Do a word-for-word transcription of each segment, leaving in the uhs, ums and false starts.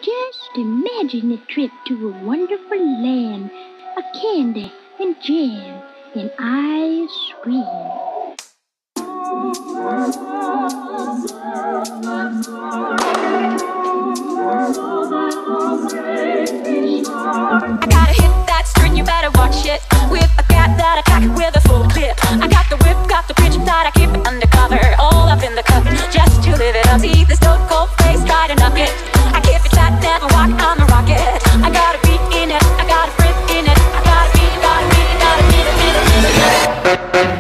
Just imagine a trip to a wonderful land, a candy and jam and ice cream. I gotta hit that string, you better watch it. With a cat that attack with a full clip. I got the whip, got the pitch that I keep it undercover. All up in the cup, just to live it up. See the stone cold face, try to knock it. I keep it tight, never walk on the rocket. I got a beat in it, I got a grip in it. I got a beat, got a beat, got a beat, beat, beat, beat.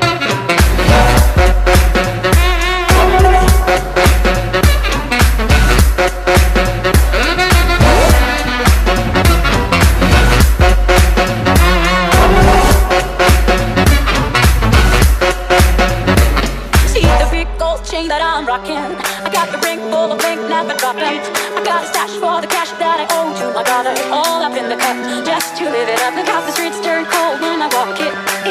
Chain that I'm rocking. I got the ring full of ink, never dropping. I got a stash for the cash that I owe to my brother. All up in the cup, just to live it up. Look how the streets turn cold when I walk it.